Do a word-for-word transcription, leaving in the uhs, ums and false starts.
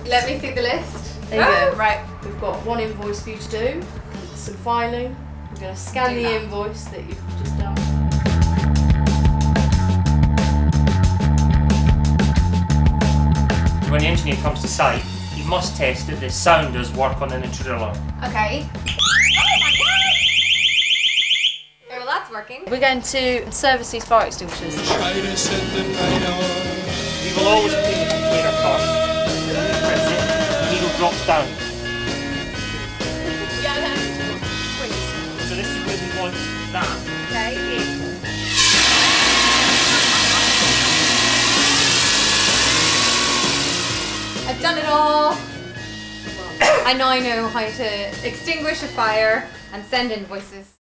Let me see the list. There you oh, go. Right, we've got one invoice for you to do, some filing. We're going to scan Do the that. invoice that you've just done. When the engineer comes to site, he must test that the sound does work on an intruder alarm. Okay. Oh, well, that's working. We're going to service these fire extinguishers. We will always clean the container first. Press it, the needle drops down. Yeah, that's So this is where we want that. okay. I've done it all. I now know how to extinguish a fire and send invoices.